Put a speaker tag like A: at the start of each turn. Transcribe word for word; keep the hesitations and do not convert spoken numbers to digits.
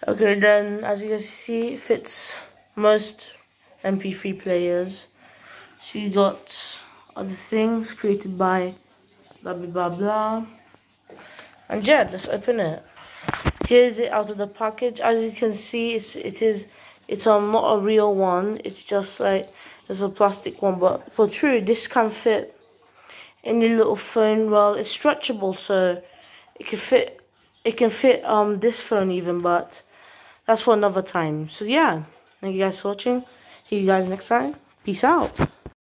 A: Okay, then as you can see, it fits most M P three players. So you got other things created by blah blah blah blah. And yeah, let's open it. Here's it out of the package. As you can see, it's it is it's um not a real one. It's just like it's a plastic one. But for true, this can fit in your little phone. Well, it's stretchable, so it can fit. It can fit um this phone even, but that's for another time. So yeah, thank you guys for watching. See you guys next time. Peace out.